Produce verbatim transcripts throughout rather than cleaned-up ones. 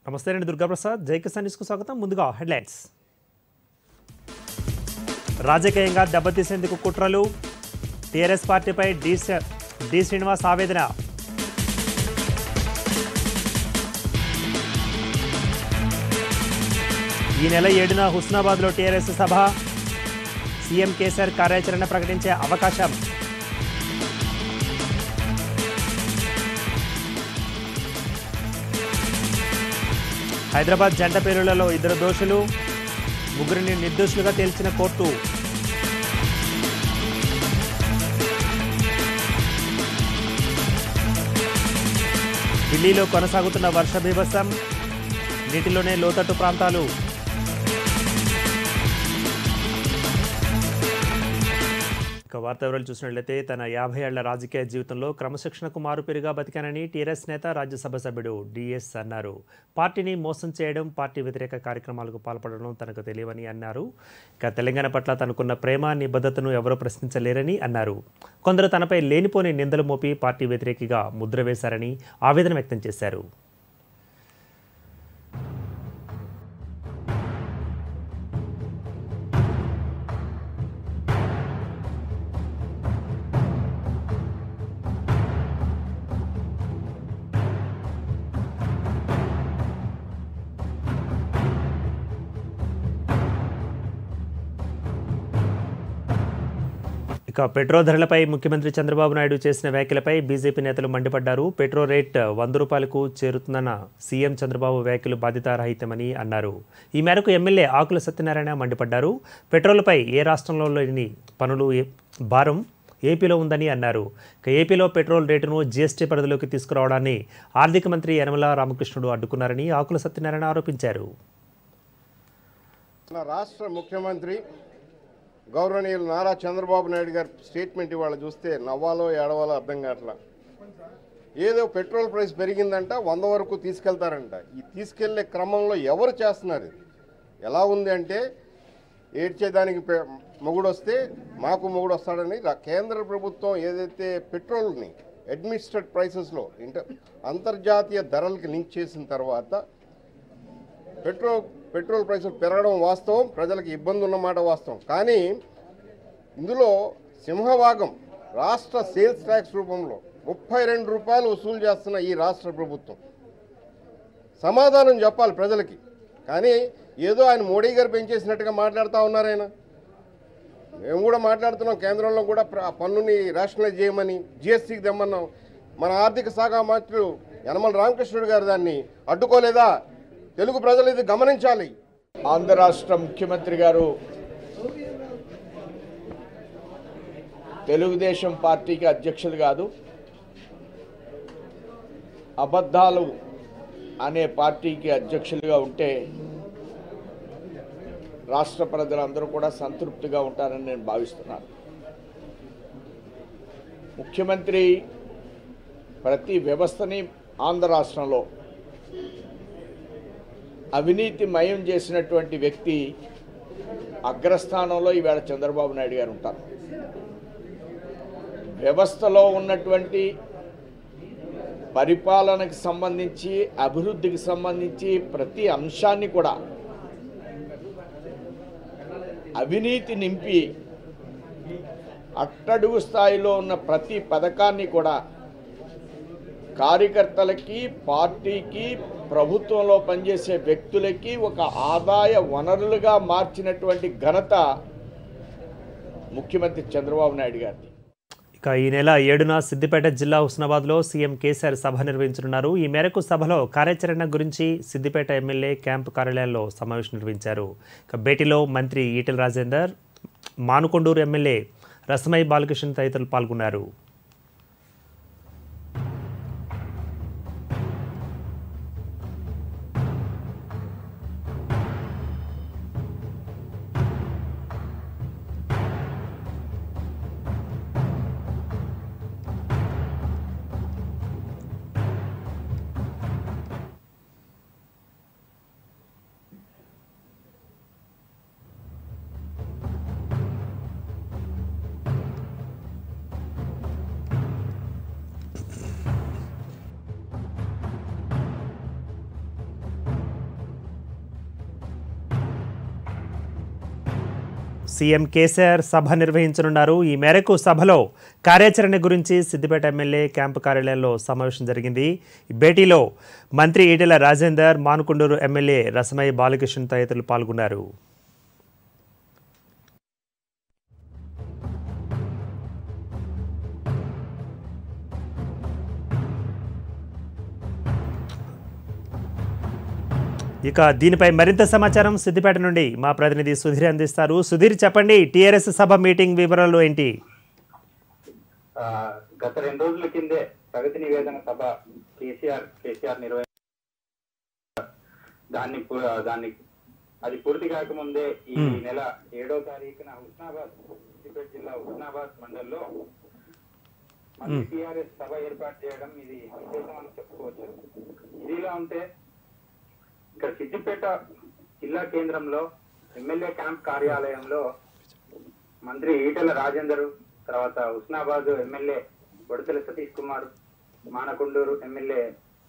నమస్తే అండి దుర్గాప్రసాద్. జైకిసాన్ న్యూస్కు స్వాగతం. ముందుగా హెడ్లైన్స్. రాజకీయంగా దెబ్బతీసేందుకు కుట్రలు, టీఆర్ఎస్ పార్టీపై డి డి శ్రీనివాస్ ఆవేదన. ఈ నెల ఏడున హుస్నాబాద్లో టీఆర్ఎస్ సభ, సీఎం కేసీఆర్ కార్యాచరణ ప్రకటించే అవకాశం. హైదరాబాద్ జంట పేలుళ్లలో ఇద్దరు దోషులు, ముగ్గురిని నిర్దోషులుగా తేల్చిన కోర్టు. ఢిల్లీలో కొనసాగుతున్న వర్ష బీభత్సం, నీటిలోనే లోతట్టు ప్రాంతాలు. ఇక వార్తా వివరాలు చూసినట్లయితే తన యాభై ఏళ్ల రాజకీయ జీవితంలో క్రమశిక్షణకు మారుపేరుగా బతికానని టీఆర్ఎస్ నేత రాజ్యసభ సభ్యుడు డిఎస్ అన్నారు. పార్టీని మోసం చేయడం, పార్టీ వ్యతిరేక కార్యక్రమాలకు పాల్పడడం తనకు తెలియవని అన్నారు. ఇక తెలంగాణ పట్ల తనకున్న ప్రేమ, నిబద్ధతను ఎవరూ ప్రశ్నించలేరని అన్నారు. కొందరు తనపై లేనిపోని నిందలు మోపి పార్టీ వ్యతిరేకిగా ముద్ర వేశారని ఆవేదన వ్యక్తం చేశారు. ఇక పెట్రోల్ ధరలపై ముఖ్యమంత్రి చంద్రబాబు నాయుడు చేసిన వ్యాఖ్యలపై బీజేపీ నేతలు మండిపడ్డారు. పెట్రోల్ రేట్ వంద రూపాయలకు చేరుతుందన్న సీఎం చంద్రబాబు వ్యాఖ్యలు బాధ్యతారహితమని అన్నారు. ఈ మేరకు ఎమ్మెల్యే ఆకుల సత్యనారాయణ మండిపడ్డారు. పెట్రోల్పై ఏ రాష్ట్రంలో లేని పనులు భారం ఏపీలో ఉందని అన్నారు. ఇక ఏపీలో పెట్రోల్ రేటును జీఎస్టీ పరిధిలోకి తీసుకురావడాన్ని ఆర్థిక మంత్రి యనమల రామకృష్ణుడు అడ్డుకున్నారని ఆకుల సత్యనారాయణ ఆరోపించారు. రాష్ట్ర ముఖ్యమంత్రి గౌరవనీయులు నారా చంద్రబాబు నాయుడు గారి స్టేట్మెంట్ ఇవాళ చూస్తే నవ్వాలో ఏడవాలో అర్థం కావట్లా. ఏదో పెట్రోల్ ప్రైస్ పెరిగిందంట, వంద వరకు తీసుకెళ్తారంట. ఈ తీసుకెళ్లే క్రమంలో ఎవరు చేస్తున్నారు? ఎలా ఉంది అంటే ఏడ్చేదానికి మొగుడు వస్తే మాకు మొగుడు వస్తాడని కేంద్ర ప్రభుత్వం ఏదైతే పెట్రోల్ని అడ్మినిస్ట్రేట్ ప్రైసెస్లో ఇంటర్ అంతర్జాతీయ ధరలకి లింక్ చేసిన తర్వాత పెట్రోల్ పెట్రోల్ ప్రైసులు పెరగడం వాస్తవం, ప్రజలకు ఇబ్బంది ఉన్నమాట వాస్తవం. కానీ ఇందులో సింహభాగం రాష్ట్ర సేల్స్ ట్యాక్స్ రూపంలో ముప్పై రెండు రూపాయలు వసూలు చేస్తున్న ఈ రాష్ట్ర ప్రభుత్వం సమాధానం చెప్పాలి ప్రజలకి. కానీ ఏదో ఆయన మోడీ గారు పెంచేసినట్టుగా మాట్లాడుతూ ఉన్నారు. ఆయన మేము కూడా మాట్లాడుతున్నాం, కేంద్రంలో కూడా పన్నుని రేషనలైజ్ చేయమని జిఎస్టీకి తెమ్మన్నాం. మన ఆర్థిక శాఖ మంత్రులు యనమల రామకృష్ణుడు గారు దాన్ని అడ్డుకోలేదా? తెలుగు ప్రజలు ఇది గమనించాలి. ఆంధ్ర రాష్ట్ర ముఖ్యమంత్రి గారు తెలుగుదేశం పార్టీకి అధ్యక్షులు కాదు, అబద్ధాలు అనే పార్టీకి అధ్యక్షులుగా ఉంటే రాష్ట్ర ప్రజలందరూ కూడా సంతృప్తిగా ఉంటారని నేను భావిస్తున్నాను. ముఖ్యమంత్రి ప్రతి వ్యవస్థని ఆంధ్ర రాష్ట్రంలో అవినీతి మయం చేసినటువంటి వ్యక్తి అగ్రస్థానంలో ఈవేళ చంద్రబాబు నాయుడు గారు ఉంటారు. వ్యవస్థలో ఉన్నటువంటి పరిపాలనకు సంబంధించి, అభివృద్ధికి సంబంధించి ప్రతి అంశాన్ని కూడా అవినీతి నింపి అట్టడుగు స్థాయిలో ఉన్న ప్రతి పథకాన్ని కూడా కార్యకర్తలకి, పార్టీకి, ప్రభుత్వంలో పనిచేసే వ్యక్తులకి ఒక ఆదాయ వనరులుగా మార్చినటువంటి ఘనత ముఖ్యమంత్రి చంద్రబాబు నాయుడు గారిది. ఇక ఈ నెల ఏడున సిద్దిపేట జిల్లా హుస్నాబాద్లో సీఎం కేసీఆర్ సభ నిర్వహించనున్నారు. ఈ మేరకు సభలో కార్యాచరణ గురించి సిద్దిపేట ఎమ్మెల్యే క్యాంపు కార్యాలయంలో సమావేశం నిర్వహించారు. ఇక భేటీలో మంత్రి ఈటెల రాజేందర్, మానుకొండూరు ఎమ్మెల్యే రసమై బాలకృష్ణ తదితరులు పాల్గొన్నారు. సీఎం కేసీఆర్ సభ నిర్వహించనున్నారు. ఈ మేరకు సభలో కార్యాచరణ గురించి సిద్దిపేట ఎమ్మెల్యే క్యాంపు కార్యాలయంలో సమావేశం జరిగింది. ఈ భేటీలో మంత్రి ఈటెల రాజేందర్, మానుకొండూరు ఎమ్మెల్యే రసమయ్య బాలకృష్ణ తదితరులు పాల్గొన్నారు. ఇక దీనిపై మరింత సమాచారం సిద్దిపేట నుండి మా ప్రతినిధి సుధీర్ అందిస్తారు. సుధీర్, చెప్పండి, టీఆర్ఎస్ సభ మీటింగ్ వివరాలు ఏంటి? గత రెండు రోజుల కిందే ప్రగతి నివేదన సభ కేసీఆర్ కేసీఆర్ నిర్వహి దాన్ని దాన్ని అది పూర్తి కాకముందే ఈ నెల ఏడో తారీఖున హుస్నాబాద్ సిద్దిపేట జిల్లా హుస్నాబాద్ మండల్లో మళ్ళీ టీఆర్ఎస్ సభ ఏర్పాటు చేయడం ఇది విశేషం అని చెప్పుకోవచ్చు. ఇదిలా ఉంటే ఇక్కడ సిద్దిపేట జిల్లా కేంద్రంలో ఎమ్మెల్యే క్యాంప్ కార్యాలయంలో మంత్రి ఈటెల రాజేందర్, తర్వాత హుస్నాబాద్ ఎమ్మెల్యే బొడతల సతీష్ కుమార్, మానకొండూరు ఎమ్మెల్యే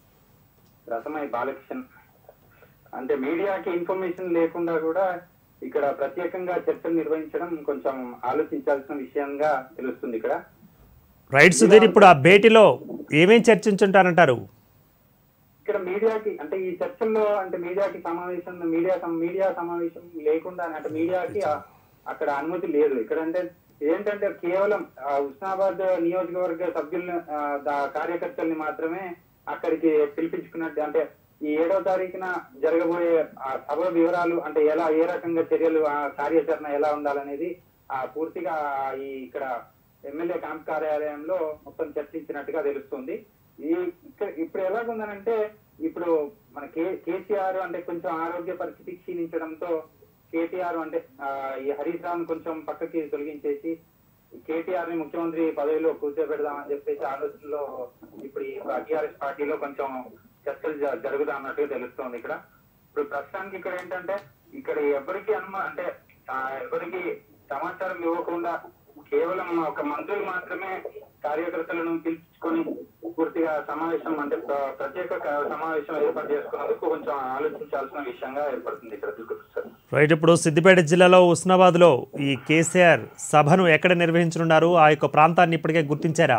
రసమయ్య బాలకృష్ణ అంటే మీడియాకి ఇన్ఫర్మేషన్ లేకుండా కూడా ఇక్కడ ప్రత్యేకంగా చర్చలు నిర్వహించడం కొంచెం ఆలోచించాల్సిన విషయంగా తెలుస్తుంది. ఇక్కడ రైట్ సుధీర్, ఇప్పుడు ఆ భేటీలో ఏమేం చర్చించుంటారంటారు? ఇక్కడ మీడియాకి అంటే ఈ చర్చల్లో అంటే మీడియాకి సమావేశం మీడియా మీడియా సమావేశం లేకుండా అంటే మీడియాకి అక్కడ అనుమతి లేదు. ఇక్కడ అంటే ఏంటంటే కేవలం హుస్నాబాద్ నియోజకవర్గ సభ్యుల్ని కార్యకర్తల్ని మాత్రమే అక్కడికి పిలిపించుకున్నట్టు అంటే ఈ ఏడో తారీఖున జరగబోయే ఆ సభ వివరాలు అంటే ఎలా ఏ రకంగా చర్యలు ఆ కార్యాచరణ ఎలా ఉండాలనేది ఆ పూర్తిగా ఈ ఇక్కడ ఎమ్మెల్యే క్యాంప్ కార్యాలయంలో మొత్తం చర్చించినట్టుగా తెలుస్తుంది. ఈ ఇక్కడ ఇప్పుడు ఎలాగుందనంటే ఇప్పుడు మన కే కేసీఆర్ అంటే కొంచెం ఆరోగ్య పరిస్థితి క్షీణించడంతో కేటీఆర్ అంటే ఈ హరీష్ రావును కొంచెం పక్కకి తొలగించేసి కేటీఆర్ ని ముఖ్యమంత్రి పదవిలో కూర్చోబెడదామని చెప్పేసి ఆలోచనలో ఇప్పుడు ఈ టీఆర్ఎస్ పార్టీలో కొంచెం చర్చలు జరుగుతా అన్నట్టుగా తెలుస్తోంది. ఇక్కడ ఇప్పుడు ప్రస్తుతానికి ఇక్కడ ఏంటంటే ఇక్కడ ఎవరికి అనుమా అంటే ఎవరికి సమాచారం ఇవ్వకుండా కేవలం ఒక మంత్రులు మాత్రమే కార్యకర్తలను పిలుచుకొని పూర్తిగా సమావేశం అంటే ప్రత్యేక సమావేశం ఏర్పాటు చేసుకున్నందుకు కొంచెం ఆలోచించాల్సిన విషయంగా ఏర్పడుతుంది ఇక్కడ. రైట్, ఇప్పుడు సిద్దిపేట జిల్లాలో హుస్నాబాద్ లో ఈ కేసీఆర్ సభను ఎక్కడ నిర్వహించనున్నారు? ఆ యొక్క ప్రాంతాన్ని ఇప్పటికే గుర్తించారా?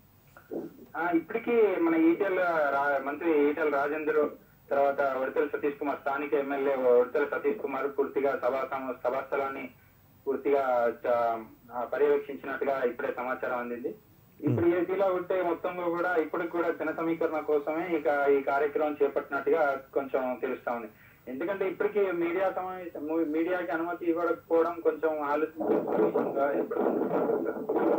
ఇప్పటికీ మన ఈటెల మంత్రి ఈటెల రాజేందర్, తర్వాత ఉడతల సతీష్ కుమార్, స్థానిక ఎమ్మెల్యే ఉడతల సతీష్ కుమార్ పూర్తిగా సభా సభాస్థలాన్ని పూర్తిగా పర్యవేక్షించినట్టుగా ఇప్పుడే సమాచారం అందింది. ఇప్పుడు ఏపీలో ఉంటే మొత్తంలో కూడా ఇప్పటికి కూడా జన సమీకరణ కోసమే ఇక ఈ కార్యక్రమం చేపట్టినట్టుగా కొంచెం తెలుస్తా ఉంది. ఎందుకంటే ఇప్పటికీ మీడియా సమావేశం మీడియాకి అనుమతి ఇవ్వకపోవడం కొంచెం ఆలోచించాల్సిన విషయంగా ఏర్పడుతుంది.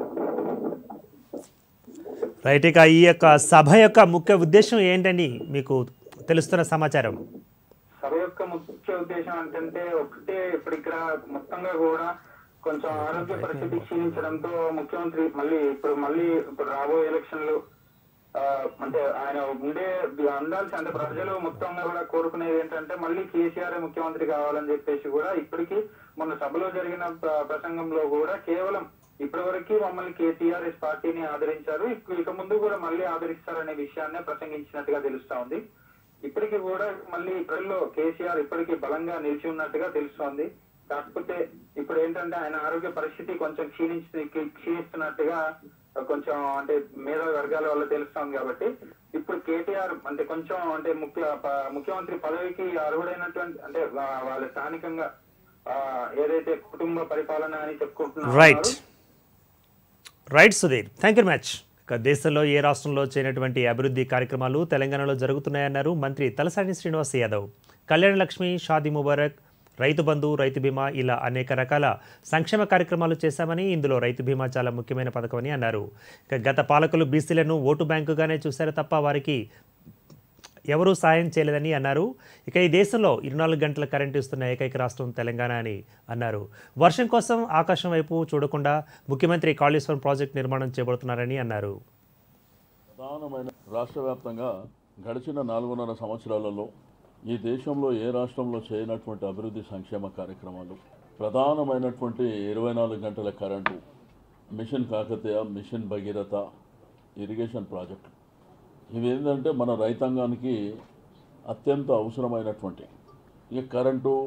రైట్, ఇక ఈ యొక్క సభ యొక్క ముఖ్య ఉద్దేశం ఏంటని మీకు తెలుస్తున్న సమాచారం? సభ యొక్క ముఖ్య ఉద్దేశం ఏంటంటే ఒకటే, ఇప్పుడు ఇక్కడ మొత్తంగా కూడా కొంచెం ఆరోగ్య పరిస్థితి క్షీణించడంతో ముఖ్యమంత్రి మళ్ళీ ఇప్పుడు మళ్ళీ ఇప్పుడు రాబోయే ఎలక్షన్లు అంటే ఆయన ఉండే అందాల్సి అంటే ప్రజలు మొత్తంగా కూడా కోరుకునేది ఏంటంటే మళ్ళీ కేసీఆర్ ముఖ్యమంత్రి కావాలని చెప్పేసి కూడా ఇప్పటికీ మొన్న సభలో జరిగిన ప్రసంగంలో కూడా కేవలం ఇప్పటి వరకు మమ్మల్ని కేటీఆర్ఎస్ పార్టీని ఆదరించారు, ఇక ముందు కూడా మళ్ళీ ఆదరిస్తారనే విషయాన్ని ప్రసంగించినట్టుగా తెలుస్తా ఉంది. ఇప్పటికీ కూడా మళ్ళీ ప్రజల్లో కేసీఆర్ ఇప్పటికీ బలంగా నిలిచి ఉన్నట్టుగా తెలుస్తోంది. కాకపోతే ఇప్పుడు ఏంటంటే ఆయన ఆరోగ్య పరిస్థితి కొంచెం క్షీణించి క్షీణిస్తున్నట్టుగా కొంచెం అంటే మేధావి వర్గాల వల్ల తెలుస్తోంది. కాబట్టి ఇప్పుడు కేటీఆర్ అంటే కొంచెం అంటే ముఖ్య ముఖ్యమంత్రి పదవికి అర్హుడైనటువంటి అంటే వాళ్ళ స్థానికంగా ఏదైతే కుటుంబ పరిపాలన అని చెప్పుకుంటున్నారు. Right right Sudheer, thank you much. ఇక దేశంలో ఏ రాష్ట్రంలో చేయనటువంటి అభివృద్ధి కార్యక్రమాలు తెలంగాణలో జరుగుతున్నాయన్నారు మంత్రి తలసాని శ్రీనివాస్ యాదవ్. కళ్యాణ లక్ష్మి, షాదీ ముబారక్, రైతు బంధు, రైతు బీమా ఇలా అనేక రకాల సంక్షేమ కార్యక్రమాలు చేశామని, ఇందులో రైతు బీమా చాలా ముఖ్యమైన పథకమని అన్నారు. ఇక గత పాలకులు బీసీలను ఓటు బ్యాంకుగానే చూశారు తప్ప వారికి ఎవరూ సాయం చేయలేదని అన్నారు. ఇక ఈ దేశంలో ఇరవై నాలుగు గంటల కరెంటు ఇస్తున్న ఏకైక రాష్ట్రం తెలంగాణ అని అన్నారు. వర్షం కోసం ఆకాశం వైపు చూడకుండా ముఖ్యమంత్రి కాళేశ్వరం ప్రాజెక్టు నిర్మాణం చేపడుతున్నారని అన్నారు. ప్రధానమైన రాష్ట్ర వ్యాప్తంగా గడిచిన నాలుగున్నర సంవత్సరాలలో ఈ దేశంలో ఏ రాష్ట్రంలో చేయనటువంటి అభివృద్ధి సంక్షేమ కార్యక్రమాలు, ప్రధానమైనటువంటి ఇరవై నాలుగు గంటల current, mission Kakatiya, mission Bhagiratha, irrigation project, ఇవి ఏంటంటే మన రైతాంగానికి అత్యంత అవసరమైనటువంటి. ఇక కరెంటు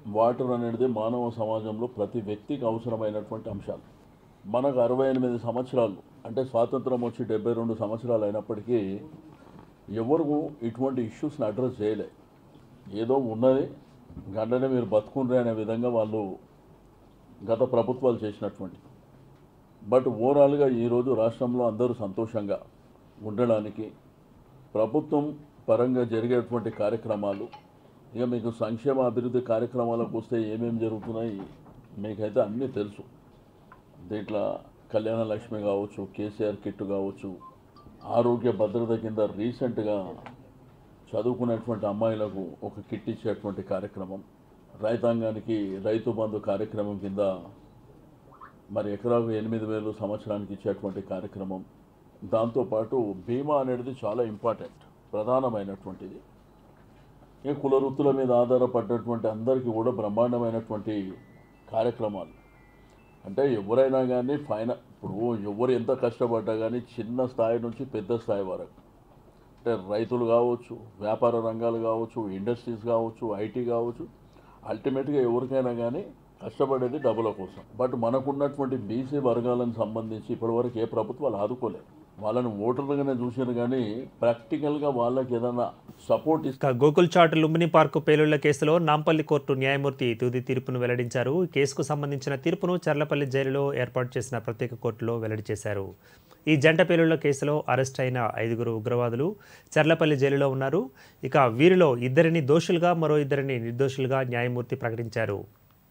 వాటర్ అనేది మానవ సమాజంలో ప్రతి వ్యక్తికి అవసరమైనటువంటి అంశాలు. మనకు అరవై ఎనిమిది సంవత్సరాలు అంటే స్వాతంత్రం వచ్చి డెబ్బై రెండు సంవత్సరాలు అయినప్పటికీ ఎవరు ఇటువంటి ఇష్యూస్ని అడ్రస్ చేయలే. ఏదో ఉన్నది గంటనే మీరు బతుకుండ్రే అనే విధంగా వాళ్ళు గత ప్రభుత్వాలు చేసినటువంటి. బట్ ఓవరాల్గా ఈరోజు రాష్ట్రంలో అందరూ సంతోషంగా ఉండడానికి ప్రభుత్వం పరంగా జరిగేటువంటి కార్యక్రమాలు, ఇక మీకు సంక్షేమ అభివృద్ధి కార్యక్రమాలకు వస్తే ఏమేమి జరుగుతున్నాయి మీకైతే అన్నీ తెలుసు. దీంట్లో కళ్యాణ లక్ష్మి కావచ్చు, కేసీఆర్ కిట్ కావచ్చు, ఆరోగ్య భద్రత కింద రీసెంట్గా చదువుకునేటువంటి అమ్మాయిలకు ఒక కిట్ ఇచ్చేటువంటి కార్యక్రమం, రైతాంగానికి రైతు బంధు కార్యక్రమం కింద మరి ఎకరాకు ఎనిమిది వేలు సంవత్సరానికి ఇచ్చేటువంటి కార్యక్రమం. దాంతోపాటు బీమా అనేది చాలా ఇంపార్టెంట్, ప్రధానమైనటువంటిది. ఈ కుల వృత్తుల మీద ఆధారపడ్డటువంటి అందరికీ కూడా బ్రహ్మాండమైనటువంటి కార్యక్రమాలు. అంటే ఎవరైనా కానీ ఫైన ఇప్పుడు ఎవరు ఎంత కష్టపడ్డా కానీ చిన్న స్థాయి నుంచి పెద్ద స్థాయి వరకు, అంటే రైతులు కావచ్చు, వ్యాపార రంగాలు కావచ్చు, ఇండస్ట్రీస్ కావచ్చు, ఐటీ కావచ్చు, అల్టిమేట్గా ఎవరికైనా కానీ కష్టపడేది డబ్బుల కోసం. బట్ మనకున్నటువంటి బీసీ వర్గాలను సంబంధించి ఇప్పటివరకు ఏ ప్రభుత్వాలు ఆదుకోలేదు. వాళ్ళని ఓటర్లుగానే చూసారు కానీ ప్రాక్టికల్గా వాళ్ళకి ఏదైనా సపోర్ట్ ఇస్తా. గోకుల్ చాట్ లుంబిని పార్కు పేలుళ్ల కేసులో నాంపల్లి కోర్టు న్యాయమూర్తి తుది తీర్పును వెల్లడించారు. ఈ కేసుకు సంబంధించిన తీర్పును చర్లపల్లి జైలులో ఏర్పాటు చేసిన ప్రత్యేక కోర్టులో వెల్లడి చేశారు. ఈ జంట పేలుళ్ల కేసులో అరెస్ట్ అయిన ఐదుగురు ఉగ్రవాదులు చర్లపల్లి జైలులో ఉన్నారు. ఇక వీరిలో ఇద్దరిని దోషులుగా, మరో ఇద్దరిని నిర్దోషులుగా న్యాయమూర్తి ప్రకటించారు.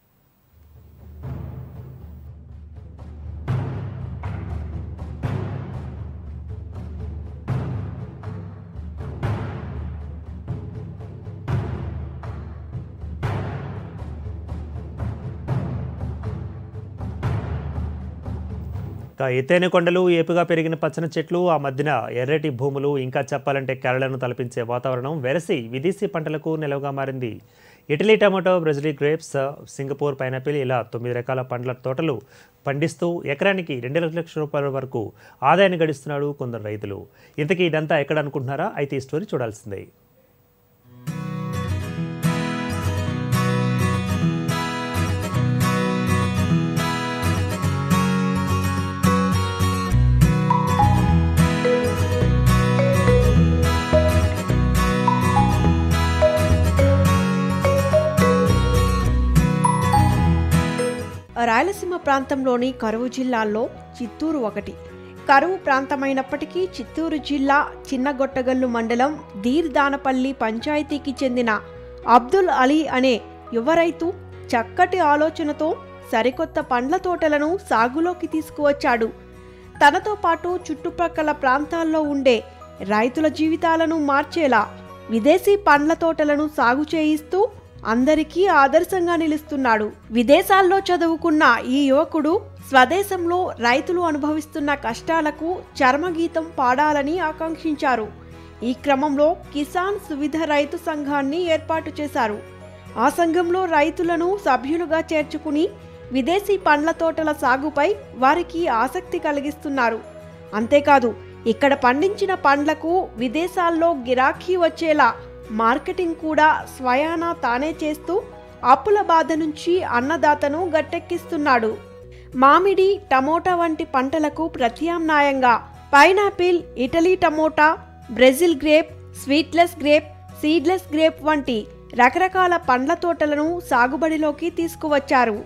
ఎత్తైన కొండలు, ఏపుగా పెరిగిన పచ్చని చెట్లు, ఆ మధ్యన ఎర్రటి భూములు, ఇంకా చెప్పాలంటే కేరళను తలపించే వాతావరణం వెరసి విదేశీ పంటలకు నిలవగా మారింది. Italy tomato, Brazil grapes, Singapore pineapple ఇలా తొమ్మిది రకాల పండ్ల తోటలు పండిస్తూ ఎకరానికి రెండు లక్షల రూపాయల వరకు ఆదాయాన్ని గడిస్తున్నాడు కొందరు రైతులు. ఇంతకీ ఇదంతా ఎక్కడ అనుకుంటున్నారా? అయితే ఈ స్టోరీ చూడాల్సిందే. రాయలసీమ ప్రాంతంలోని కరువు జిల్లాల్లో చిత్తూరు ఒకటి. కరువు ప్రాంతమైనప్పటికీ చిత్తూరు జిల్లా చిన్నగొట్టగల్లు మండలం దీర్దానపల్లి పంచాయతీకి చెందిన అబ్దుల్ అలీ అనే యువ రైతు చక్కటి ఆలోచనతో సరికొత్త పండ్ల తోటలను సాగులోకి తీసుకువచ్చాడు. తనతో పాటు చుట్టుప్రక్కల ప్రాంతాల్లో ఉండే రైతుల జీవితాలను మార్చేలా విదేశీ పండ్ల తోటలను సాగు చేయిస్తూ అందరికీ ఆదర్శంగా నిలుస్తున్నాడు. విదేశాల్లో చదువుకున్న ఈ యువకుడు స్వదేశంలో రైతులు అనుభవిస్తున్న కష్టాలకు చర్మగీతం పాడాలని ఆకాంక్షించారు. ఈ క్రమంలో కిసాన్ సువిధ రైతు సంఘాన్ని ఏర్పాటు చేశారు. ఆ సంఘంలో రైతులను సభ్యులుగా చేర్చుకుని విదేశీ పండ్ల తోటల సాగుపై వారికి ఆసక్తి కలిగిస్తున్నారు. అంతేకాదు, ఇక్కడ పండించిన పండ్లకు విదేశాల్లో గిరాకీ వచ్చేలా మార్కెటింగ్ కూడా స్వయానా తానే చేస్తూ అప్పుల బాధ నుంచి అన్నదాతను గట్టెక్కిస్తున్నాడు. మామిడి, టమోటా వంటి పంటలకు ప్రత్యామ్నాయంగా pineapple, Italy tomato, Brazil grape, sweetless grape, seedless grape వంటి రకరకాల పండ్ల తోటలను సాగుబడిలోకి తీసుకువచ్చారు.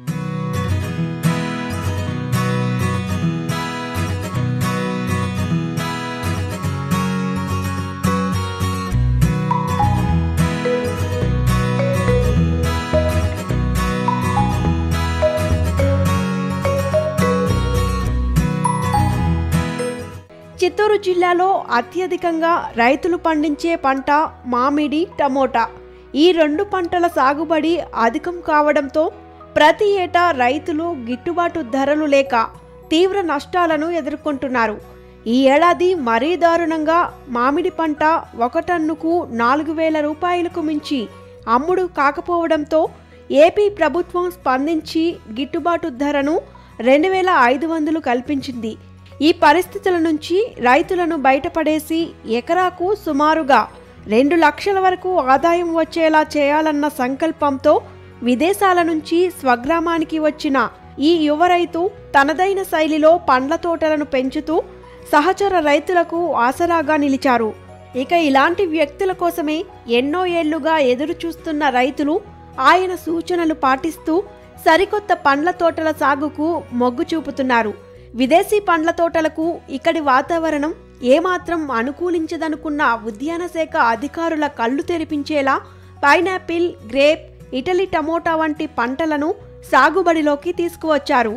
చిత్తూరు జిల్లాలో అత్యధికంగా రైతులు పండించే పంట మామిడి, టమోటా. ఈ రెండు పంటల సాగుబడి అధికం కావడంతో ప్రతి ఏటా రైతులు గిట్టుబాటు ధరలు లేక తీవ్ర నష్టాలను ఎదుర్కొంటున్నారు. ఈ ఏడాది మరీ దారుణంగా మామిడి పంట ఒక టన్నుకు నాలుగు వేల రూపాయలకు మించి అమ్ముడు కాకపోవడంతో ఏపీ ప్రభుత్వం స్పందించి గిట్టుబాటు ధరను రెండు వేల ఐదు వందలు కల్పించింది. ఈ పరిస్థితుల నుంచి రైతులను బయటపడేసి ఎకరాకు సుమారుగా రెండు లక్షల వరకు ఆదాయం వచ్చేలా చేయాలన్న సంకల్పంతో విదేశాల నుంచి స్వగ్రామానికి వచ్చిన ఈ యువ రైతు తనదైన శైలిలో పండ్ల తోటలను పెంచుతూ సహచర రైతులకు ఆసరాగా నిలిచారు. ఇక ఇలాంటి వ్యక్తుల కోసమే ఎన్నో ఏళ్లుగా ఎదురు చూస్తున్న రైతులు ఆయన సూచనలు పాటిస్తూ సరికొత్త పండ్ల తోటల సాగుకు మొగ్గు చూపుతున్నారు. విదేశీ పండ్ల తోటలకు ఇక్కడి వాతావరణం ఏమాత్రం అనుకూలించదనుకున్న ఉద్యాన శాఖ అధికారుల కళ్ళు తెరిపించేలా పైనాపిల్, గ్రేప్, ఇటలీ టమోటా వంటి పంటలను సాగుబడిలోకి తీసుకువచ్చారు.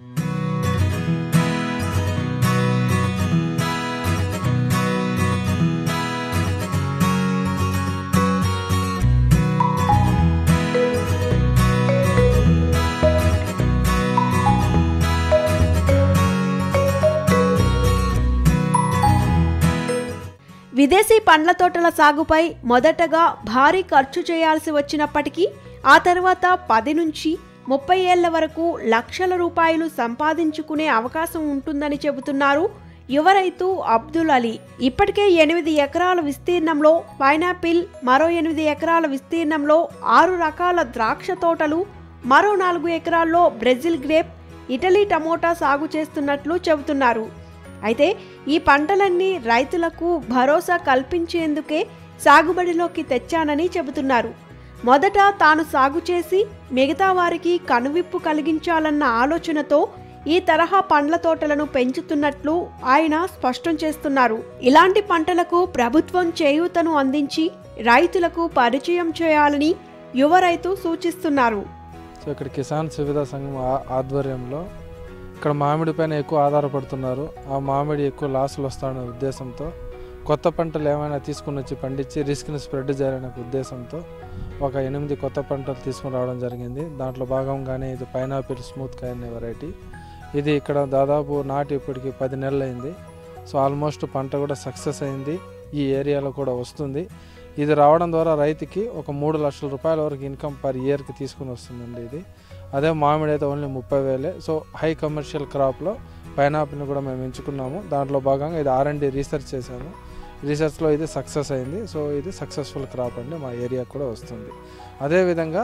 విదేశీ పండ్ల తోటల సాగుపై మొదటగా భారీ ఖర్చు చేయాల్సి వచ్చినప్పటికీ ఆ తర్వాత పది నుంచి ముప్పై ఏళ్ల వరకు లక్షల రూపాయలు సంపాదించుకునే అవకాశం ఉంటుందని చెబుతున్నారు యువ రైతు అబ్దుల్ అలీ. ఇప్పటికే ఎనిమిది ఎకరాల విస్తీర్ణంలో పైనాపిల్, మరో ఎనిమిది ఎకరాల విస్తీర్ణంలో ఆరు రకాల ద్రాక్ష తోటలు, మరో నాలుగు ఎకరాల్లో బ్రెజిల్ గ్రేప్, ఇటలీ టమోటా సాగు చేస్తున్నట్లు చెబుతున్నారు. అయితే ఈ పంటలన్నీ రైతులకు భరోసా కల్పించేందుకే సాగుబడిలోకి తెచ్చానని చెబుతున్నారు. మొదట తాను సాగు చేసి మిగతా వారికి కనువిప్పు కలిగించాలన్న ఆలోచనతో ఈ తరహా పండ్ల తోటలను పెంచుతున్నట్లు ఆయన స్పష్టం చేస్తున్నారు. ఇలాంటి పంటలకు ప్రభుత్వం చేయూతను అందించి రైతులకు పరిచయం చేయాలని యువ రైతు సూచిస్తున్నారు. సో ఇక్కడ కిసాన్ సువిధా సంఘం ఆధ్వర్యంలో ఇక్కడ మామిడి పైన ఎక్కువ ఆధారపడుతున్నారు. ఆ మామిడి ఎక్కువ లాసులు వస్తాడనే ఉద్దేశంతో కొత్త పంటలు ఏమైనా తీసుకుని వచ్చి పండించి రిస్క్ని స్ప్రెడ్ చేయాలనే ఉద్దేశంతో ఒక ఎనిమిది కొత్త పంటలు తీసుకుని రావడం జరిగింది. దాంట్లో భాగంగానే ఇది పైనాపిల్ స్మూత్ కాయ అనే వెరైటీ. ఇది ఇక్కడ దాదాపు నాటి ఇప్పటికి పది నెలలు అయింది. సో ఆల్మోస్ట్ పంట కూడా సక్సెస్ అయింది, ఈ ఏరియాలో కూడా వస్తుంది. ఇది రావడం ద్వారా రైతుకి ఒక మూడు లక్షల రూపాయల వరకు ఇన్కమ్ పర్ ఇయర్కి తీసుకుని వస్తుందండి. ఇది అదే మామిడి అయితే ఓన్లీ ముప్పై వేలే. సో హై కమర్షియల్ క్రాప్లో పైనాపిల్ని కూడా మేము ఎంచుకున్నాము. దాంట్లో భాగంగా ఇది ఆర్ అండ్ డి రీసెర్చ్ చేశాము. రీసెర్చ్లో ఇది సక్సెస్ అయింది. సో ఇది సక్సెస్ఫుల్ క్రాప్ అండి, మా ఏరియాకి కూడా వస్తుంది. అదేవిధంగా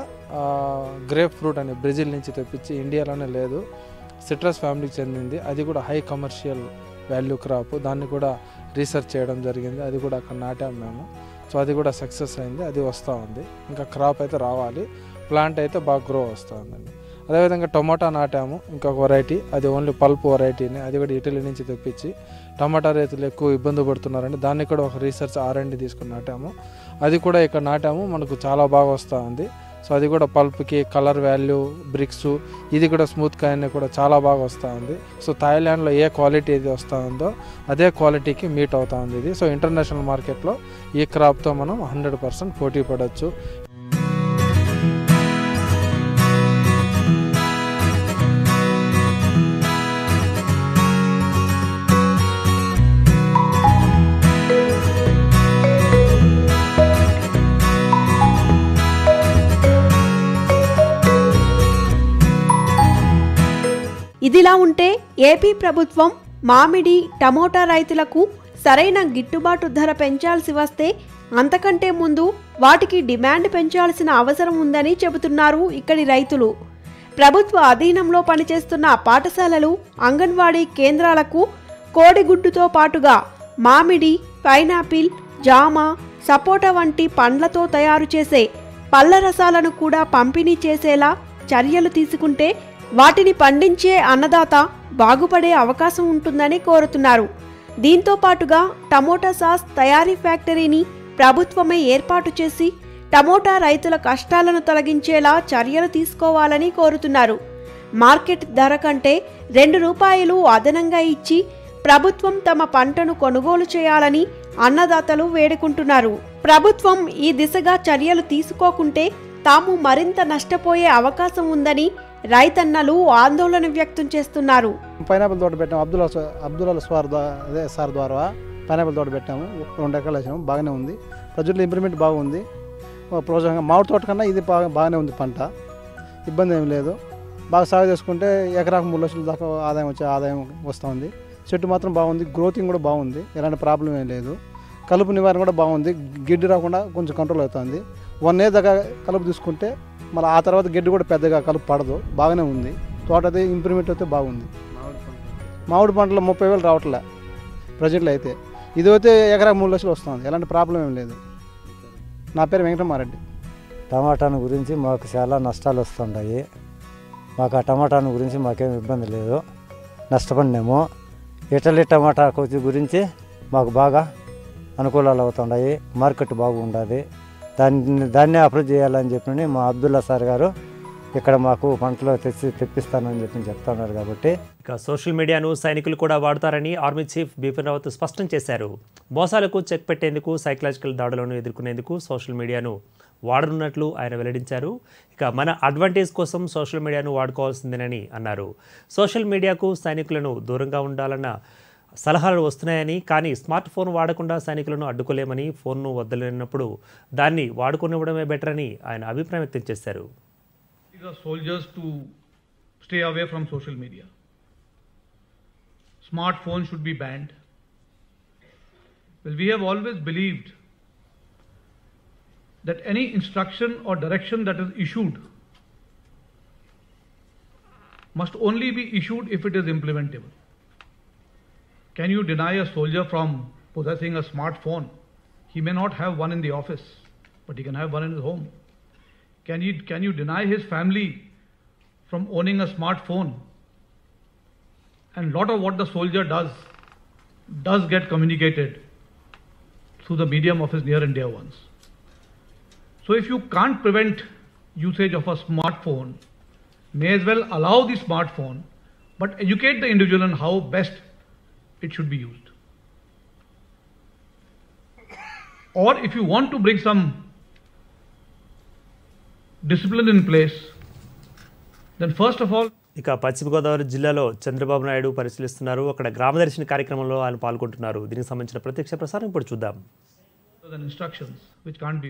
గ్రేప్ ఫ్రూట్ అని బ్రెజిల్ నుంచి తెప్పించి, ఇండియాలోనే లేదు, సిట్రస్ ఫ్యామిలీకి చెందింది. అది కూడా హై కమర్షియల్ వాల్యూ క్రాప్. దాన్ని కూడా రీసెర్చ్ చేయడం జరిగింది. అది కూడా అక్కడ నాటాము మేము. సో అది కూడా సక్సెస్ అయింది, అది వస్తూ ఉంది. ఇంకా క్రాప్ అయితే రావాలి, ప్లాంట్ అయితే బాగా గ్రో వస్తూ ఉందండి. అదేవిధంగా టొమాటా నాటాము, ఇంకొక వెరైటీ, అది ఓన్లీ పల్ప్ వెరైటీని. అది కూడా ఇటలీ నుంచి తెప్పించి టమాటా రైతులు ఎక్కువ ఇబ్బంది పడుతున్నారండి. దాన్ని కూడా ఒక రీసెర్చ్ ఆర్ అండ్ డి తీసుకుని నాటాము. అది కూడా ఇక్కడ నాటాము, మనకు చాలా బాగా వస్తూ ఉంది. సో అది కూడా పల్ప్కి, కలర్ వాల్యూ, బ్రిక్స్, ఇది కూడా స్మూత్ కాయని కూడా చాలా బాగా వస్తూ ఉంది. సో థాయిలాండ్లో ఏ క్వాలిటీ ఇది వస్తూ ఉందో అదే క్వాలిటీకి మీట్ అవుతూ ఉంది ఇది. సో ఇంటర్నేషనల్ మార్కెట్లో ఈ క్రాప్తో మనం హండ్రెడ్ పర్సెంట్ పోటీ పడవచ్చు. ఇదిలా ఉంటే ఏపీ ప్రభుత్వం మామిడి, టమోటా రైతులకు సరైన గిట్టుబాటు ధర పెంచాల్సి వస్తే అంతకంటే ముందు వాటికి డిమాండ్ పెంచాల్సిన అవసరం ఉందని చెబుతున్నారు ఇక్కడి రైతులు. ప్రభుత్వ అధీనంలో పనిచేస్తున్న పాఠశాలలు, అంగన్వాడీ కేంద్రాలకు కోడిగుడ్డుతో పాటుగా మామిడి, పైనాపిల్, జామ, సపోటా వంటి పండ్లతో తయారు చేసే పళ్ళ రసాలను కూడా పంపిణీ చేసేలా చర్యలు తీసుకుంటే వాటిని పండించే అన్నదాత బాగుపడే అవకాశం ఉంటుందని కోరుతున్నారు. దీంతో పాటుగా టమోటా సాస్ తయారీ ఫ్యాక్టరీని ప్రభుత్వమే ఏర్పాటు చేసి టమోటా రైతుల కష్టాలను తొలగించేలా చర్యలు తీసుకోవాలని కోరుతున్నారు. మార్కెట్ ధర కంటే రెండు రూపాయలు అదనంగా ఇచ్చి ప్రభుత్వం తమ పంటను కొనుగోలు చేయాలని అన్నదాతలు వేడుకుంటున్నారు. ప్రభుత్వం ఈ దిశగా చర్యలు తీసుకోకుంటే తాము మరింత నష్టపోయే అవకాశం ఉందని రైతన్నలు ఆందోళన వ్యక్తం చేస్తున్నారు. పైనాపిల్ తోట పెట్టాము, అబ్దుల్ అబ్దుల్ సార్ అదే సార్ ద్వారా పైనాపిల్ తోట పెట్టాము. రెండు ఎకరాలు వేసాము, బాగానే ఉంది. ప్రజల్లో ఇంప్రూవ్మెంట్ బాగుంది. ప్రోత్సాహంగా మామిడి తోట కన్నా ఇది బాగా బాగానే ఉంది. పంట ఇబ్బంది ఏమి లేదు. బాగా సాగు చేసుకుంటే ఎకరాకు మూడు లక్షల దాకా ఆదాయం వచ్చే ఆదాయం వస్తూ ఉంది. చెట్టు మాత్రం బాగుంది, గ్రోతింగ్ కూడా బాగుంది, ఎలాంటి ప్రాబ్లం ఏం లేదు. కలుపు నివారణ కూడా బాగుంది, గిడ్డి రాకుండా కొంచెం కంట్రోల్ అవుతుంది. వన్ ఇయర్ దాకా కలుపు తీసుకుంటే మళ్ళీ ఆ తర్వాత గడ్డి కూడా పెద్దగా కలుపు పడదు, బాగానే ఉంది. తోట అయితే ఇంప్రూవ్మెంట్ అయితే బాగుంది. మామిడి పంటలో ముప్పై వేలు రావట్లే ప్రజెంట్లో అయితే. ఇది అయితే ఎకరా మూడు లక్షలు వస్తుంది, ఎలాంటి ప్రాబ్లం ఏం లేదు. నా పేరు వెంకటమారెడ్డి. టమాటాను గురించి మాకు చాలా నష్టాలు వస్తుంటాయి. మాకు ఆ టమాటాను గురించి మాకేం ఇబ్బంది లేదు, నష్టపడినాము. ఇటలీ టమాటా గురించి మాకు బాగా అనుకూలాలు అవుతున్నాయి, మార్కెట్ బాగుంటుంది. దాన్ని దాన్నే అప్రూవ్ చేయాలని చెప్పి మా అబ్దుల్లా సార్ గారు ఇక్కడ మాకు పంటలు తెచ్చి తెప్పిస్తానని చెప్పి చెప్తున్నారు. కాబట్టి ఇక సోషల్ మీడియాను సైనికులు కూడా వాడతారని ఆర్మీ చీఫ్ బిపిన్ రావత్ స్పష్టం చేశారు. మోసాలకు చెక్ పెట్టేందుకు, సైకలాజికల్ దాడులను ఎదుర్కొనేందుకు సోషల్ మీడియాను వాడనున్నట్లు ఆయన వెల్లడించారు. ఇక మన అడ్వాంటేజ్ కోసం సోషల్ మీడియాను వాడుకోవాల్సిందేనని అన్నారు. సోషల్ మీడియాకు సైనికులను దూరంగా ఉండాలన్న సలహాలు వస్తున్నాయని, కానీ స్మార్ట్ ఫోన్ వాడకుండా సైనికులను అడ్డుకోలేమని, ఫోన్ను వద్దలేనప్పుడు దాన్ని వాడుకునివ్వడమే బెటర్ అని ఆయన అభిప్రాయం వ్యక్తం చేశారు. Soldiers to stay away from social media. Smartphones should be banned. Well, we have always believed that any instruction or direction that is issued must only be issued if it is implementable. Can you deny a soldier from possessing a smartphone? He may not have one in the office, but he can have one in his home. Can you, can you deny his family from owning a smartphone? And a lot of what the soldier does, does get communicated through the medium of his near and dear ones. So if you can't prevent usage of a smartphone, may as well allow the smartphone, but educate the individual on how best it should be used. Or if you want to bring some discipline in place, then first of all, ఇక పశ్చిమ గోదావరి జిల్లాలో చంద్రబాబు నాయుడు పరిశీలిస్తున్నారు. అక్కడ గ్రామదర్శిని కార్యక్రమంలో ఆయన పాల్గొంటున్నారు. దీనికి సంబంధించిన ప్రత్యక్ష ప్రసారం ఇప్పుడు చూద్దాం. instructions which can't be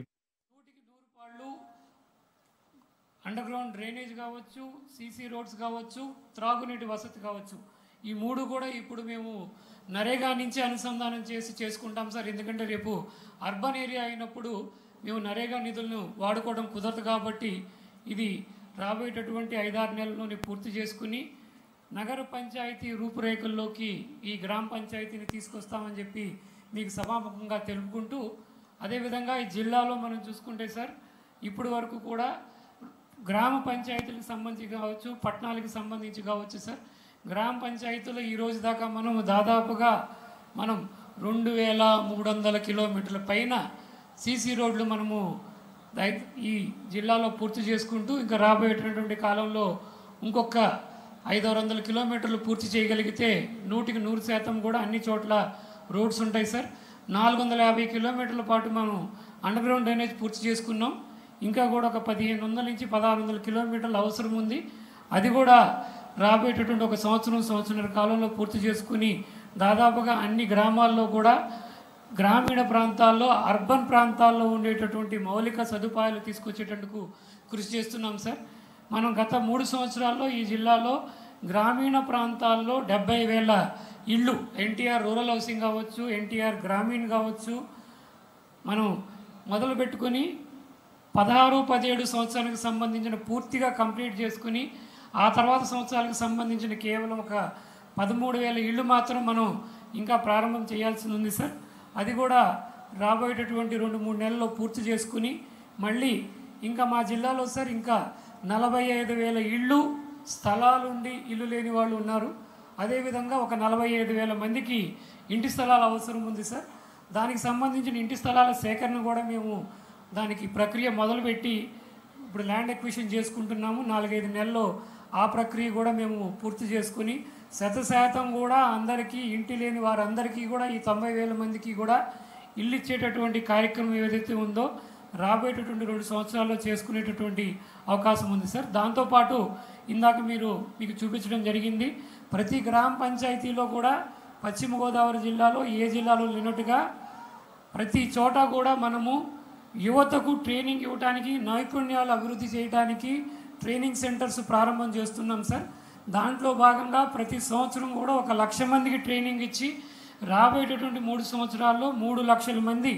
underground drainage కావచ్చు, సీసీ రోడ్స్ కావచ్చు, త్రాగునీటి వసతి కావచ్చు, ఈ మూడు కూడా ఇప్పుడు మేము నరేగా నుంచి అనుసంధానం చేసి చేసుకుంటాం సార్. ఎందుకంటే రేపు అర్బన్ ఏరియా అయినప్పుడు మేము నరేగా నిధులను వాడుకోవడం కుదరదు. కాబట్టి ఇది రాబోయేటటువంటి ఐదారు నెలల్లోనే పూర్తి చేసుకుని నగర పంచాయతీ రూపురేఖల్లోకి ఈ గ్రామ పంచాయతీని తీసుకొస్తామని చెప్పి మీకు సభాముఖంగా తెలుపుకుంటూ, అదేవిధంగా ఈ జిల్లాలో మనం చూసుకుంటే సార్ ఇప్పటి వరకు కూడా గ్రామ పంచాయతీలకు సంబంధించి కావచ్చు, పట్టణాలకు సంబంధించి కావచ్చు సార్, గ్రామ పంచాయతీలో ఈ రోజు దాకా మనం దాదాపుగా మనం రెండు వేల మూడు వందల కిలోమీటర్ల పైన సీసీ రోడ్లు మనము ఈ జిల్లాలో పూర్తి చేసుకుంటూ, ఇంకా రాబోయేటటువంటి కాలంలో ఇంకొక ఐదు ఆరు వందల కిలోమీటర్లు పూర్తి చేయగలిగితే నూటికి నూరు శాతం కూడా అన్ని చోట్ల రోడ్స్ ఉంటాయి సార్. నాలుగు వందల యాభై కిలోమీటర్ల పాటు మనం అండర్ గ్రౌండ్ డ్రైనేజ్ పూర్తి చేసుకున్నాం. ఇంకా కూడా ఒక పదిహేను వందల నుంచి పదహారు వందల కిలోమీటర్లు అవసరం ఉంది. అది కూడా రాబోయేటటువంటి ఒక సంవత్సరం సంవత్సరాల కాలంలో పూర్తి చేసుకుని దాదాపుగా అన్ని గ్రామాల్లో కూడా గ్రామీణ ప్రాంతాల్లో, అర్బన్ ప్రాంతాల్లో ఉండేటటువంటి మౌలిక సదుపాయాలు తీసుకొచ్చేటందుకు కృషి చేస్తున్నాం సార్. మనం గత మూడు సంవత్సరాల్లో ఈ జిల్లాలో గ్రామీణ ప్రాంతాల్లో డెబ్బై వేల ఇళ్ళు, ఎన్టీఆర్ రూరల్ హౌసింగ్ కావచ్చు, ఎన్టీఆర్ గ్రామీణ కావచ్చు, మనం మొదలు పెట్టుకొని పదహారు పదిహేడు సంవత్సరాలకు సంబంధించిన పూర్తిగా కంప్లీట్ చేసుకుని ఆ తర్వాత సంవత్సరాలకు సంబంధించిన కేవలం ఒక పదమూడు వేల ఇళ్ళు మాత్రం మనం ఇంకా ప్రారంభం చేయాల్సి ఉంది సార్. అది కూడా రాబోయేటటువంటి రెండు మూడు నెలల్లో పూర్తి చేసుకుని మళ్ళీ ఇంకా మా జిల్లాలో సార్ ఇంకా నలభై ఐదు వేల ఇళ్ళు స్థలాలుండి ఇల్లు లేని వాళ్ళు ఉన్నారు. అదేవిధంగా ఒక నలభై ఐదు వేల మందికి ఇంటి స్థలాలు అవసరం ఉంది సార్. దానికి సంబంధించిన ఇంటి స్థలాల సేకరణ కూడా మేము దానికి ప్రక్రియ మొదలుపెట్టి ఇప్పుడు ల్యాండ్ ఎక్విజిషన్ చేసుకుంటున్నాము. నాలుగైదు నెలల్లో ఆ ప్రక్రియ కూడా మేము పూర్తి చేసుకుని శత శాతం కూడా అందరికీ ఇంటి లేని వారందరికీ కూడా ఈ తొంభై వేల మందికి కూడా ఇల్లు ఇచ్చేటటువంటి కార్యక్రమం ఏదైతే ఉందో రాబోయేటటువంటి రెండు సంవత్సరాల్లో చేసుకునేటటువంటి అవకాశం ఉంది సార్. దాంతోపాటు ఇందాక మీరు మీకు చూపించడం జరిగింది, ప్రతి గ్రామ పంచాయతీలో కూడా పశ్చిమ గోదావరి జిల్లాలో ఏ జిల్లాలో లేనట్టుగా ప్రతి చోట కూడా మనము యువతకు ట్రైనింగ్ ఇవ్వడానికి, నైపుణ్యాలు అభివృద్ధి చేయడానికి ట్రైనింగ్ సెంటర్స్ ప్రారంభం చేస్తున్నాం సార్. దాంట్లో భాగంగా ప్రతి సంవత్సరం కూడా ఒక లక్ష మందికి ట్రైనింగ్ ఇచ్చి రాబోయేటటువంటి మూడు సంవత్సరాల్లో మూడు లక్షల మంది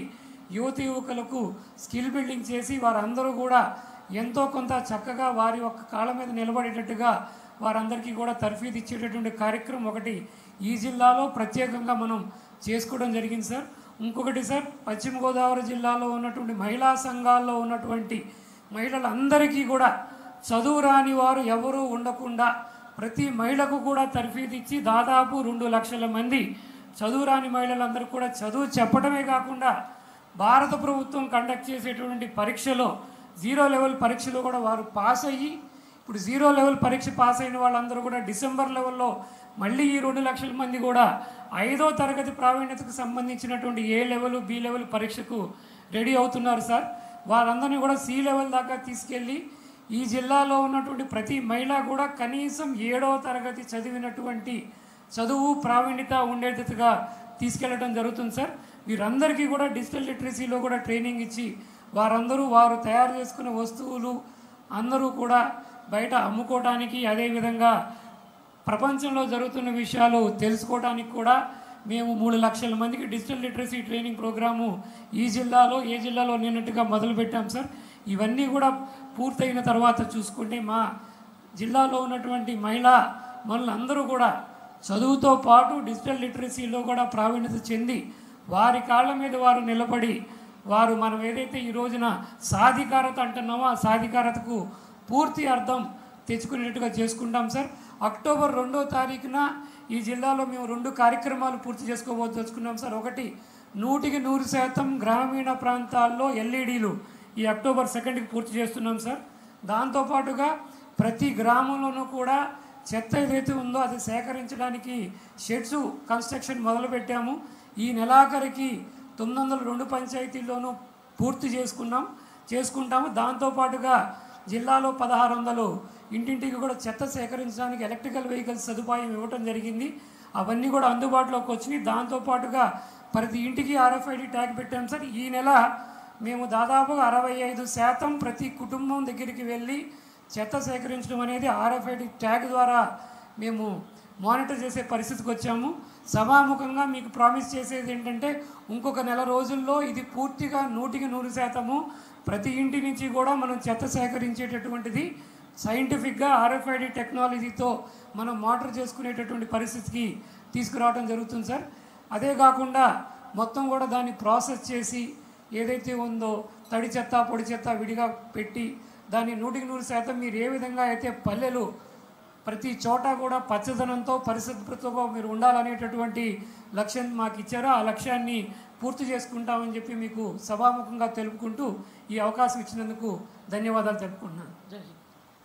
యువత యువకులకు స్కిల్ బిల్డింగ్ చేసి వారందరూ కూడా ఎంతో కొంత చక్కగా వారి యొక్క కాళ్ళ మీద నిలబడేటట్టుగా వారందరికీ కూడా తర్ఫీదు ఇచ్చేటటువంటి కార్యక్రమం ఒకటి ఈ జిల్లాలో ప్రత్యేకంగా మనం చేసుకోవడం జరిగింది సార్. ఇంకొకటి సార్, పశ్చిమ గోదావరి జిల్లాలో ఉన్నటువంటి మహిళా సంఘాల్లో ఉన్నటువంటి మహిళలందరికీ కూడా చదువు రాని వారు ఎవరూ ఉండకుండా ప్రతి మహిళకు కూడా తర్ఫీదు ఇచ్చి దాదాపు రెండు లక్షల మంది చదువు రాని మహిళలందరూ కూడా చదువు చెప్పడమే కాకుండా భారత ప్రభుత్వం కండక్ట్ చేసేటువంటి పరీక్షలో జీరో లెవెల్ పరీక్షలో కూడా వారు పాస్ అయ్యి ఇప్పుడు జీరో లెవెల్ పరీక్ష పాస్ అయిన వాళ్ళందరూ కూడా డిసెంబర్ లెవెల్లో మళ్ళీ ఈ రెండు లక్షల మంది కూడా ఐదో తరగతి ప్రావీణ్యతకు సంబంధించినటువంటి ఏ లెవెల్ బి లెవెల్ పరీక్షకు రెడీ అవుతున్నారు సార్. వారందరినీ కూడా సి లెవెల్ దాకా తీసుకెళ్ళి ఈ జిల్లాలో ఉన్నటువంటి ప్రతి మహిళ కూడా కనీసం ఏడవ తరగతి చదివినటువంటి చదువు ప్రావీణ్యత ఉండేటట్టుగా తీసుకెళ్ళడం జరుగుతుంది సార్. వీరందరికీ కూడా డిజిటల్ లిటరసీలో కూడా ట్రైనింగ్ ఇచ్చి వారందరూ వారు తయారు చేసుకునే వస్తువులు అందరూ కూడా బయట అమ్ముకోవడానికి, అదేవిధంగా ప్రపంచంలో జరుగుతున్న విషయాలు తెలుసుకోవడానికి కూడా మేము మూడు లక్షల మందికి డిజిటల్ లిటరసీ ట్రైనింగ్ ప్రోగ్రాము ఈ జిల్లాలో ఏ జిల్లాలో నిన్నట్టుగా మొదలుపెట్టాం సార్. ఇవన్నీ కూడా పూర్తయిన తర్వాత చూసుకుంటే మా జిల్లాలో ఉన్నటువంటి మహిళా మనులందరూ కూడా చదువుతో పాటు డిజిటల్ లిటరసీలో కూడా ప్రావీణ్యత చెంది వారి కాళ్ళ మీద వారు నిలబడి వారు మనం ఏదైతే ఈ రోజున సాధికారత అంటున్నామో ఆ సాధికారతకు పూర్తి అర్థం తెచ్చుకునేట్టుగా చేసుకుంటాం సార్. అక్టోబర్ రెండో తారీఖున ఈ జిల్లాలో మేము రెండు కార్యక్రమాలు పూర్తి చేసుకోబోదలుచుకున్నాం సార్. ఒకటి నూటికి నూరు శాతం గ్రామీణ ప్రాంతాల్లో ఎల్ఈడీలు ఈ అక్టోబర్ సెకండ్కి పూర్తి చేస్తున్నాం సార్. దాంతోపాటుగా ప్రతి గ్రామంలోనూ కూడా చెత్త ఏదైతే ఉందో అది సేకరించడానికి షెడ్స్ కన్స్ట్రక్షన్ మొదలుపెట్టాము. ఈ నెలాఖరికి తొమ్మిది వందల రెండు పంచాయతీల్లోనూ పూర్తి చేసుకున్నాం చేసుకుంటాము దాంతోపాటుగా జిల్లాలో పదహారు వందలు ఇంటింటికి కూడా చెత్త సేకరించడానికి ఎలక్ట్రికల్ వెహికల్స్ సదుపాయం ఇవ్వటం జరిగింది. అవన్నీ కూడా అందుబాటులోకి వచ్చినాయి. దాంతోపాటుగా ప్రతి ఇంటికి ఆర్ఎఫ్ఐడి ట్యాగ్ పెట్టాం సార్. ఈ నెల మేము దాదాపుగా అరవై ఐదు శాతం ప్రతి కుటుంబం దగ్గరికి వెళ్ళి చెత్త సేకరించడం అనేది ఆర్ఎఫ్ఐడి ట్యాగ్ ద్వారా మేము మానిటర్ చేసే పరిస్థితికి వచ్చాము. సభాముఖంగా మీకు ప్రామిస్ చేసేది ఏంటంటే ఇంకొక నెల రోజుల్లో ఇది పూర్తిగా నూటికి నూరు శాతము ప్రతి ఇంటి నుంచి కూడా మనం చెత్త సేకరించేటటువంటిది సైంటిఫిక్గా ఆర్ఎఫ్ఐడి టెక్నాలజీతో మనం మానిటర్ చేసుకునేటటువంటి పరిస్థితికి తీసుకురావడం జరుగుతుంది సార్. అదే కాకుండా మొత్తం కూడా దాన్ని ప్రాసెస్ చేసి ఏదైతే ఉందో తడి చెత్త పొడి చెత్త విడిగా పెట్టి దాన్ని నూటికి నూరు శాతం మీరు ఏ విధంగా అయితే పల్లెలు ప్రతి చోట కూడా పచ్చదనంతో పరిశుభ్రతతో మీరు ఉండాలనేటటువంటి లక్ష్యం మాకు ఇచ్చారో ఆ లక్ష్యాన్ని పూర్తి చేసుకుంటామని చెప్పి మీకు సభాముఖంగా తెలుపుకుంటూ ఈ అవకాశం ఇచ్చినందుకు ధన్యవాదాలు తెలుపుకుంటున్నాను. జై హింద్.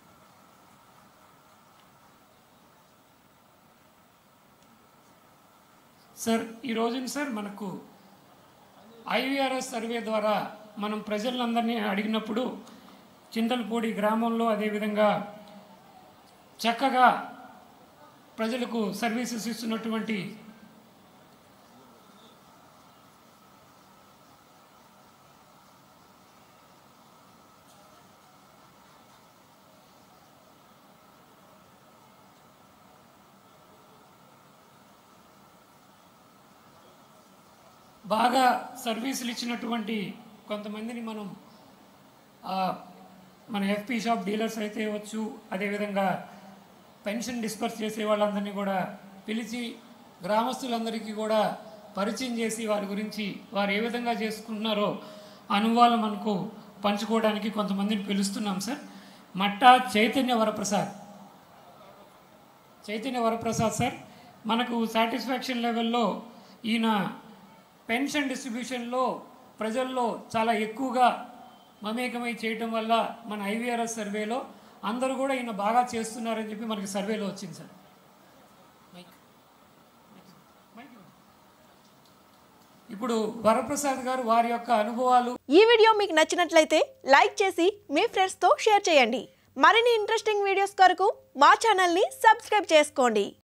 సార్ ఈ రోజున సార్ మనకు ఐవీఆర్ఎస్ సర్వే ద్వారా మనం ప్రజలందరినీ అడిగినప్పుడు చింతలపూడి గ్రామంలో అదేవిధంగా చక్కగా ప్రజలకు సర్వీసెస్ ఇస్తున్నటువంటి బాగా సర్వీసులు ఇచ్చినటువంటి కొంతమందిని మనం మన ఎఫ్పీ షాప్ డీలర్స్ అయితే వచ్చు, అదేవిధంగా పెన్షన్ డిస్పర్స్ చేసే వాళ్ళందరినీ కూడా పిలిచి గ్రామస్తులందరికీ కూడా పరిచయం చేసి వారి గురించి వారు ఏ విధంగా చేసుకుంటున్నారో అనుభవాలు మనకు పంచుకోవడానికి కొంతమందిని పిలుస్తున్నాం సార్. మట్టా చైతన్య వరప్రసాద్ చైతన్య వరప్రసాద్ సార్ మనకు సాటిస్ఫాక్షన్ లెవెల్లో ఈయన పెన్షన్ డిస్ట్రిబ్యూషన్లో ప్రజల్లో చాలా ఎక్కువగా మమేకమై చేయటం వల్ల మన ఐవీఆర్ఎస్ సర్వేలో అందరూ కూడా ఈయన బాగా చేస్తున్నారని చెప్పి మనకి సర్వేలో వచ్చింది సార్. ఇప్పుడు వరప్రసాద్ గారు వారి యొక్క అనుభవాలు. ఈ వీడియో మీకు నచ్చినట్లయితే లైక్ చేసి మీ ఫ్రెండ్స్తో షేర్ చేయండి. మరిన్ని ఇంట్రెస్టింగ్ వీడియోస్ కొరకు మా ఛానల్ని సబ్స్క్రైబ్ చేసుకోండి.